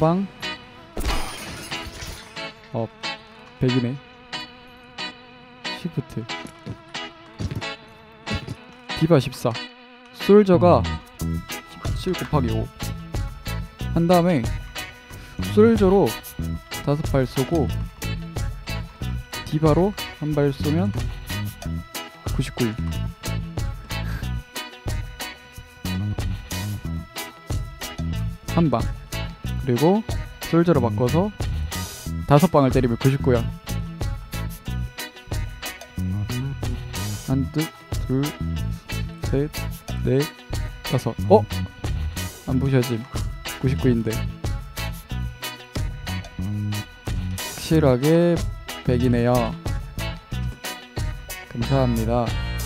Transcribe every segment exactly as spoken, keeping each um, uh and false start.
한방 어 백이네. 시프트 디바 십사, 솔저가 칠 곱하기 오 한 다음에 솔저로 다섯 발 쏘고 디바로 한 발 쏘면 구십구 일. 한 방. 그리고 솔저로 바꿔서 다섯 방을 때리면 구십구야. 한, 둘, 둘, 셋, 넷, 다섯. 어? 안 부셔짐. 구십구인데 확실하게 백이네요. 감사합니다.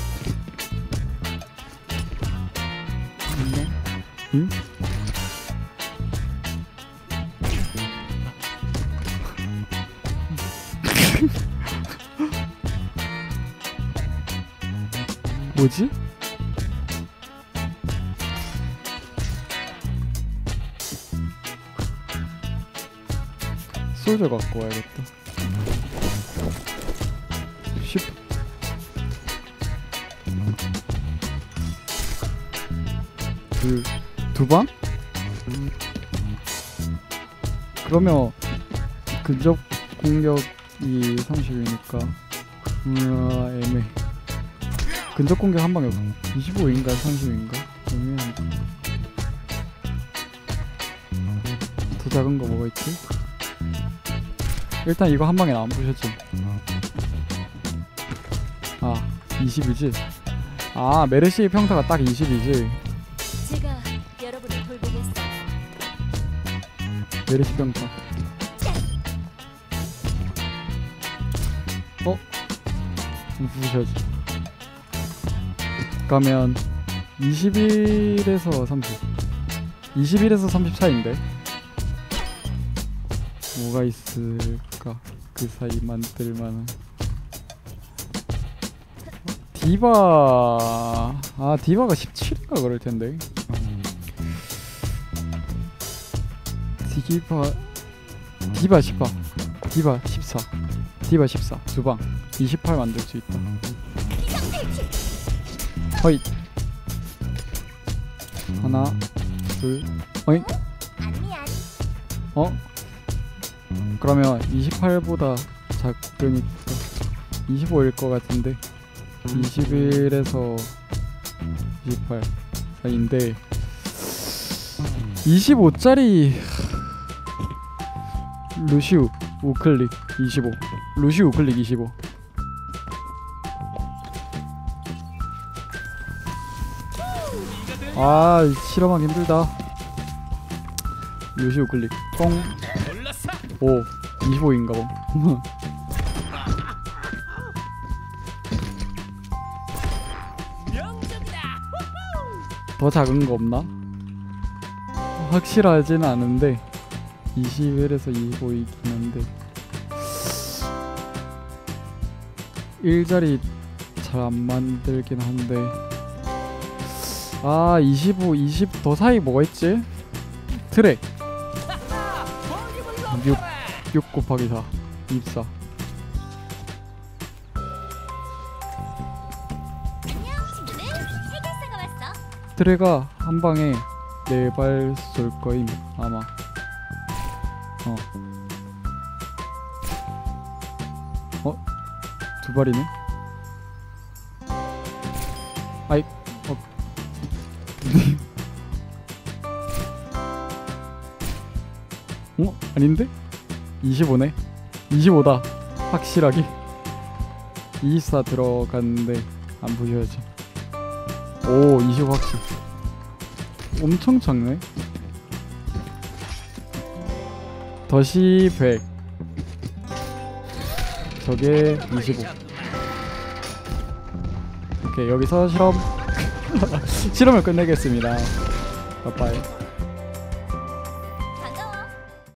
응? 뭐지? 솔저 갖고 와야겠다. 쉽. 그, 두 방? 그러면 근접 공격이 삼십이니까 음, 애매. 근접 공격 한 방에 이십오인가 삼십인가? 애매한데. 더 작은 거 뭐가 있지? 일단 이거 한 방에 안 부셨지. 아, 이십이지? 아, 메르시 평타가 딱 이십이지. 제가 여러분을 돌보겠어요. 메르시 평타. 어? 부셔야지. 그러면 이십일에서 삼십. 이십일에서 삼십사인데 뭐가 있을까? 그 사이 만들만한. 디바. 아, 디바가 십칠인가 그럴 텐데. 디바 디바 십사, 디바 십사, 디바 십사 두 방 이십팔 만들 수 있다. 허이. 하나, 둘, 어이? 어? 그러면 이십팔보다 작으니까 이십오일 것 같은데 이십일에서 이십팔 사이인데 이십오짜리 루시우 우클릭 이십오, 루시우 우클릭 이십오. 아, 실험하기 힘들다. 루시우 우클릭 똥. 오, 이십오인가 봐. 더 작은 거 없나? 확실하진 않은데 이십일에서 이십오이긴 한데 일자리 잘 안 만들긴 한데 아, 이십오, 이십 더 사이 뭐가 있지? 트랙 육, 육 곱하기 사 이십사. 트랙가 한 방에 네 발 쏠 거임 아마. 어. 어? 두 발이네? 아이, 어. 어? 아닌데? 이십오네? 이십오다. 확실하게. 이십사 들어갔는데 안 보셔야지. 오, 이십오 확실. 엄청 작네. 덫이 백. 저게 이십오. 오케이, 여기서 실험 실험을 끝내겠습니다. 빠빠이.